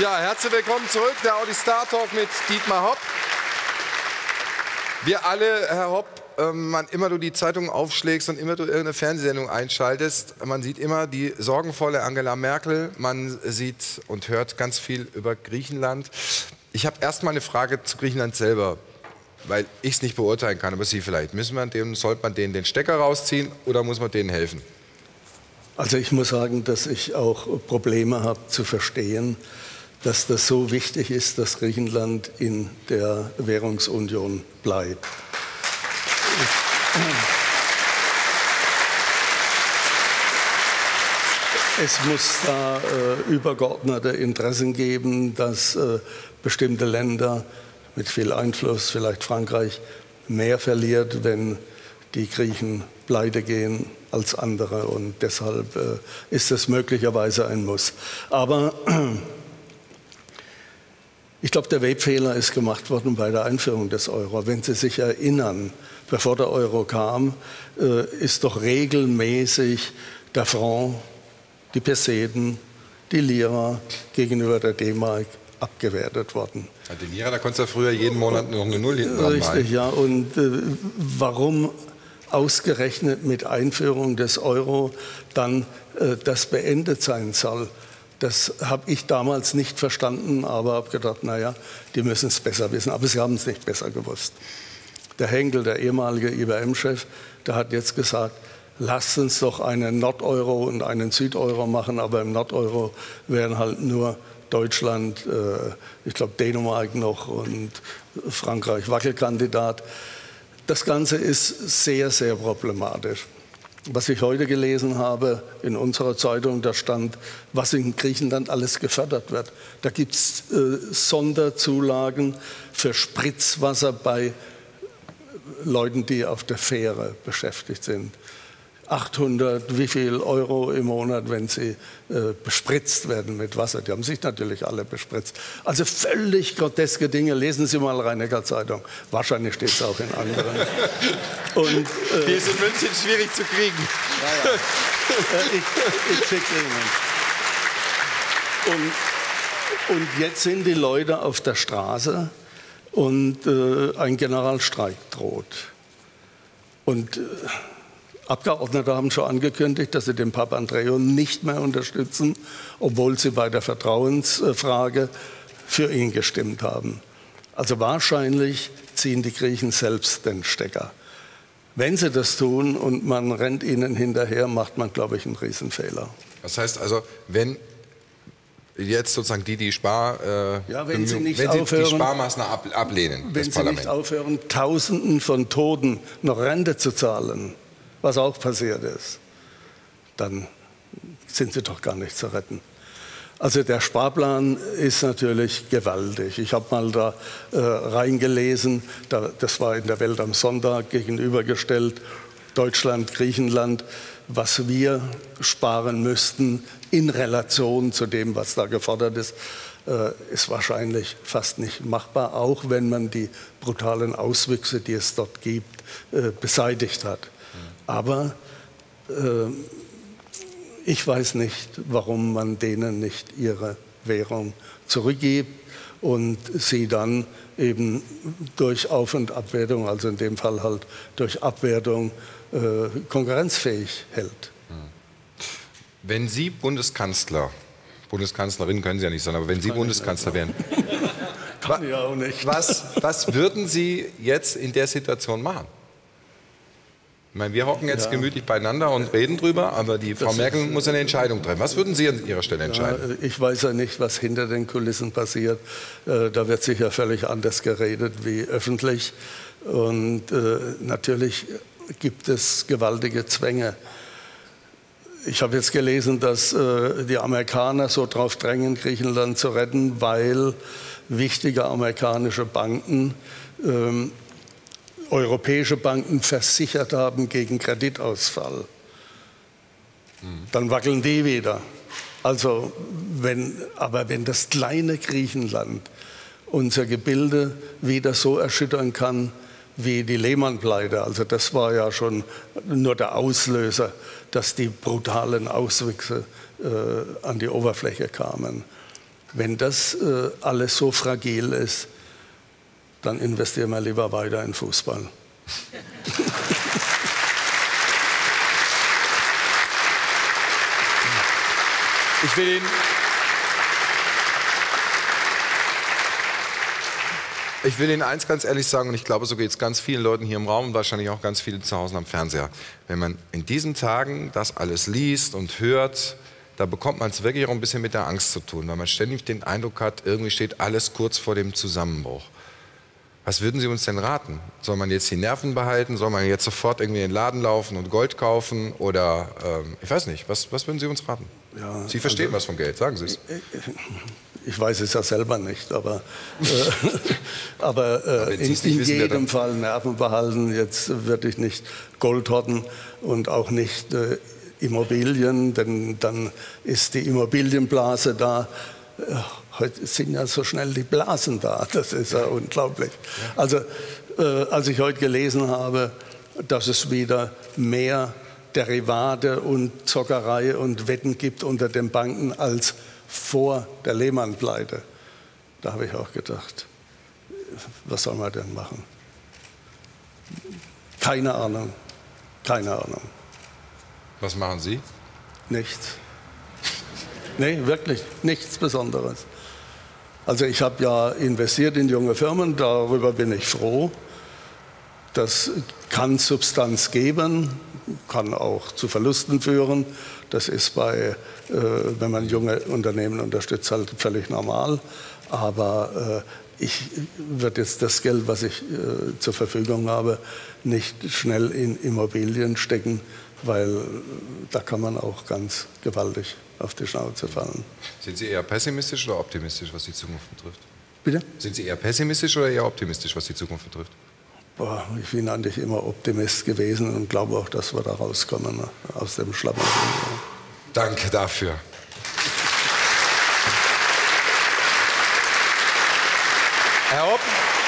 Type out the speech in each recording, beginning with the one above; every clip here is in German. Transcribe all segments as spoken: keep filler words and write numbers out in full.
Ja, herzlich willkommen zurück, der Audi Star Talk mit Dietmar Hopp. Wir alle, Herr Hopp, ähm, wann immer du die Zeitung aufschlägst und immer du irgendeine Fernsehsendung einschaltest, man sieht immer die sorgenvolle Angela Merkel, man sieht und hört ganz viel über Griechenland. Ich habe erst mal eine Frage zu Griechenland selber, weil ich es nicht beurteilen kann, aber Sie vielleicht. Müssen wir dem, sollte man denen den Stecker rausziehen oder muss man denen helfen? Also ich muss sagen, dass ich auch Probleme habe zu verstehen, dass das so wichtig ist, dass Griechenland in der Währungsunion bleibt. Es muss da äh, übergeordnete Interessen geben, dass äh, bestimmte Länder mit viel Einfluss, vielleicht Frankreich, mehr verliert, wenn die Griechen pleite gehen als andere. Und deshalb äh, ist es möglicherweise ein Muss. Aber ich glaube, der Webfehler ist gemacht worden bei der Einführung des Euro. Wenn Sie sich erinnern, bevor der Euro kam, äh, ist doch regelmäßig der Franc, die Peseten, die Lira gegenüber der D-Mark abgewertet worden. Ja, die Lira, da konntest du früher jeden Monat noch eine Null hinten dran Richtig, malen. ja. Und äh, warum ausgerechnet mit Einführung des Euro dann äh, das beendet sein soll? Das habe ich damals nicht verstanden, aber habe gedacht, naja, die müssen es besser wissen. Aber sie haben es nicht besser gewusst. Der Henkel, der ehemalige I B M-Chef, der hat jetzt gesagt, lasst uns doch einen Nordeuro und einen Südeuro machen, aber im Nordeuro wären halt nur Deutschland, äh, ich glaube Dänemark noch und Frankreich Wackelkandidat. Das Ganze ist sehr, sehr problematisch. Was ich heute gelesen habe in unserer Zeitung, da stand, was in Griechenland alles gefördert wird. Da gibt es äh, Sonderzulagen für Spritzwasser bei Leuten, die auf der Fähre beschäftigt sind. achthundert, wie viel Euro im Monat, wenn sie äh, bespritzt werden mit Wasser. Die haben sich natürlich alle bespritzt. Also völlig groteske Dinge. Lesen Sie mal Rhein-Neckar-Zeitung. Wahrscheinlich steht es auch in anderen. Und, äh, die ist in München schwierig zu kriegen. Ja, ja. äh, ich ich schicke Ihnen. Und, und jetzt sind die Leute auf der Straße und äh, ein Generalstreik droht. Und äh, Abgeordnete haben schon angekündigt, dass sie den Papandreou nicht mehr unterstützen, obwohl sie bei der Vertrauensfrage für ihn gestimmt haben. Also wahrscheinlich ziehen die Griechen selbst den Stecker. Wenn sie das tun und man rennt ihnen hinterher, macht man, glaube ich, einen Riesenfehler. Das heißt also, wenn jetzt sozusagen die, die Spar, äh, ja, wenn sie, nicht wenn sie aufhören, die Sparmaßnahmen ab, ablehnen, wenn das sie Parlament. nicht aufhören, Tausenden von Toten noch Rente zu zahlen, was auch passiert ist, dann sind sie doch gar nicht zu retten. Also der Sparplan ist natürlich gewaltig. Ich habe mal da äh, reingelesen, da, das war in der Welt am Sonntag gegenübergestellt, Deutschland, Griechenland, was wir sparen müssten in Relation zu dem, was da gefordert ist, äh, ist wahrscheinlich fast nicht machbar, auch wenn man die brutalen Auswüchse, die es dort gibt, äh, beseitigt hat. Aber äh, ich weiß nicht, warum man denen nicht ihre Währung zurückgibt und sie dann eben durch Auf- und Abwertung, also in dem Fall halt durch Abwertung, äh, konkurrenzfähig hält. Wenn Sie Bundeskanzler, Bundeskanzlerin können Sie ja nicht sein, aber wenn Sie Bundeskanzler wären, Kann ich auch nicht. Was, was würden Sie jetzt in der Situation machen? Ich meine, wir hocken jetzt ja. gemütlich beieinander und reden drüber, aber die Frau das Merkel ist, muss eine Entscheidung treffen. Was würden Sie an Ihrer Stelle entscheiden? Ja, ich weiß ja nicht, was hinter den Kulissen passiert. Da wird sicher völlig anders geredet wie öffentlich. Und äh, natürlich gibt es gewaltige Zwänge. Ich habe jetzt gelesen, dass äh, die Amerikaner so drauf drängen, Griechenland zu retten, weil wichtige amerikanische Banken ähm, europäische Banken versichert haben gegen Kreditausfall. Dann wackeln die wieder. Also wenn, aber wenn das kleine Griechenland unser Gebilde wieder so erschüttern kann wie die Lehman-Pleite, also das war ja schon nur der Auslöser, dass die brutalen Auswüchse äh, an die Oberfläche kamen. Wenn das äh, alles so fragil ist, dann investieren wir lieber weiter in Fußball. Ich will Ihnen, ich will Ihnen eins ganz ehrlich sagen, und ich glaube, so geht es ganz vielen Leuten hier im Raum und wahrscheinlich auch ganz vielen zu Hause am Fernseher. Wenn man in diesen Tagen das alles liest und hört, da bekommt man es wirklich auch ein bisschen mit der Angst zu tun, weil man ständig den Eindruck hat, irgendwie steht alles kurz vor dem Zusammenbruch. Was würden Sie uns denn raten? Soll man jetzt die Nerven behalten? Soll man jetzt sofort irgendwie in den Laden laufen und Gold kaufen? Oder, ähm, ich weiß nicht, was, was würden Sie uns raten? Ja, Sie verstehen also, was von Geld, sagen Sie es. Ich weiß es ja selber nicht, aber, äh, aber, äh, aber in, in wissen, jedem Fall Nerven behalten. Jetzt würde ich nicht Gold horten und auch nicht äh, Immobilien, denn dann ist die Immobilienblase da. Heute sind ja so schnell die Blasen da, das ist ja unglaublich. Also, äh, als ich heute gelesen habe, dass es wieder mehr Derivate und Zockerei und Wetten gibt unter den Banken als vor der Lehman-Pleite, da habe ich auch gedacht, was soll man denn machen? Keine Ahnung, keine Ahnung. Was machen Sie? Nichts. Nee, wirklich nichts Besonderes. Also ich habe ja investiert in junge Firmen, darüber bin ich froh. Das kann Substanz geben, kann auch zu Verlusten führen. Das ist bei, äh, wenn man junge Unternehmen unterstützt, halt völlig normal. Aber äh, ich würde jetzt das Geld, was ich äh, zur Verfügung habe, nicht schnell in Immobilien stecken, weil da kann man auch ganz gewaltig auf die Schnauze fallen. Sind Sie eher pessimistisch oder optimistisch, was die Zukunft betrifft? Bitte? Sind Sie eher pessimistisch oder eher optimistisch, was die Zukunft betrifft? Boah, ich bin eigentlich immer Optimist gewesen und glaube auch, dass wir da rauskommen, ne, aus dem Schlamassel. Danke dafür. Herr Hopp,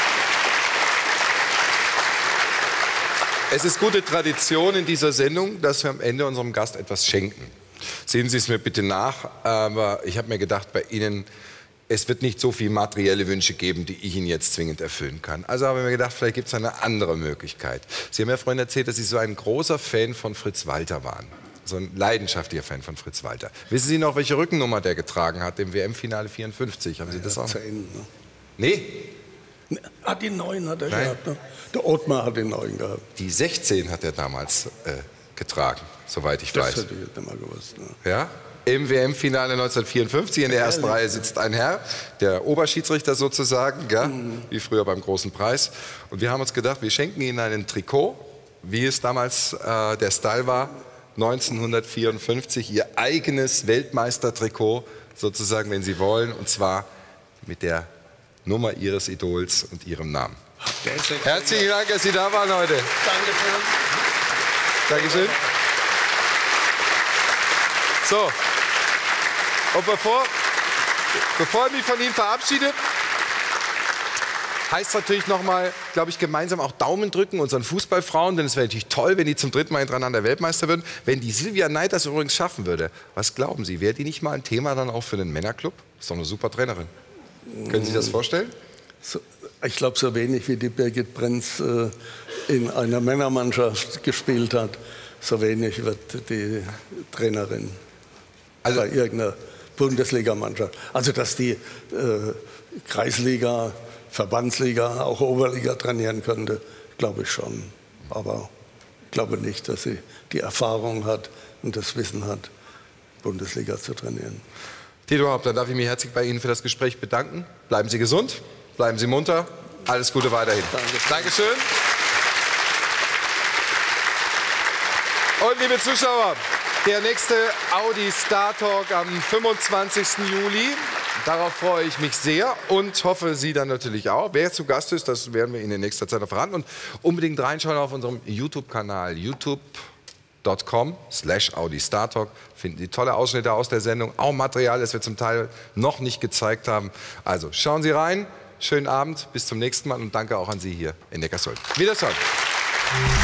es ist gute Tradition in dieser Sendung, dass wir am Ende unserem Gast etwas schenken. Sehen Sie es mir bitte nach, aber ich habe mir gedacht, bei Ihnen, es wird nicht so viele materielle Wünsche geben, die ich Ihnen jetzt zwingend erfüllen kann. Also habe ich mir gedacht, vielleicht gibt es eine andere Möglichkeit. Sie haben ja vorhin erzählt, dass Sie so ein großer Fan von Fritz Walter waren. So ein leidenschaftlicher Fan von Fritz Walter. Wissen Sie noch, welche Rückennummer der getragen hat im W M-Finale vierundfünfzig? Haben Sie das auch? zehn, ne? Nee? Ah, die neun hat er Nein. gehabt. Ne? Der Ottmar hat den neun gehabt. Die sechzehn hat er damals äh, getragen, soweit ich das weiß. Das hätte ich immer gewusst. Ne? Ja? Im W M-Finale neunzehnhundertvierundfünfzig in der ersten Reihe sitzt ein Herr, der Oberschiedsrichter sozusagen, gell? Mhm. Wie früher beim Großen Preis. Und wir haben uns gedacht, wir schenken Ihnen ein Trikot, wie es damals äh, der Style war, neunzehnhundertvierundfünfzig, Ihr eigenes Weltmeistertrikot sozusagen, wenn Sie wollen, und zwar mit der Nummer Ihres Idols und Ihrem Namen. Herzlichen Dank, dass Sie da waren heute. Dankeschön. Dankeschön. So, und bevor, bevor ich mich von Ihnen verabschiede, heißt es natürlich nochmal, glaube ich, gemeinsam auch Daumen drücken unseren Fußballfrauen, denn es wäre natürlich toll, wenn die zum dritten Mal hintereinander Weltmeister würden. Wenn die Silvia Neid das übrigens schaffen würde, was glauben Sie, wäre die nicht mal ein Thema dann auch für den Männerclub? Ist doch eine super Trainerin. Können Sie sich das vorstellen? So, ich glaube, so wenig wie die Birgit Prenz äh, in einer Männermannschaft gespielt hat, so wenig wird die Trainerin also, bei irgendeiner Bundesligamannschaft. Also, dass die äh, Kreisliga, Verbandsliga, auch Oberliga trainieren könnte, glaube ich schon. Aber ich glaube nicht, dass sie die Erfahrung hat und das Wissen hat, Bundesliga zu trainieren. Tito Haupt, dann darf ich mich herzlich bei Ihnen für das Gespräch bedanken. Bleiben Sie gesund, bleiben Sie munter. Alles Gute weiterhin. Danke. Dankeschön. Und liebe Zuschauer, der nächste Audi Star Talk am fünfundzwanzigsten Juli. Darauf freue ich mich sehr und hoffe, Sie dann natürlich auch. Wer zu Gast ist, das werden wir Ihnen in nächster Zeit noch verraten. Und unbedingt reinschauen auf unserem YouTube-Kanal, youtube punkt com slash Audi Star Talk. Finden Sie tolle Ausschnitte aus der Sendung, auch Material, das wir zum Teil noch nicht gezeigt haben. Also schauen Sie rein, schönen Abend, bis zum nächsten Mal und danke auch an Sie hier in Neckarsulm. Wiedersehen.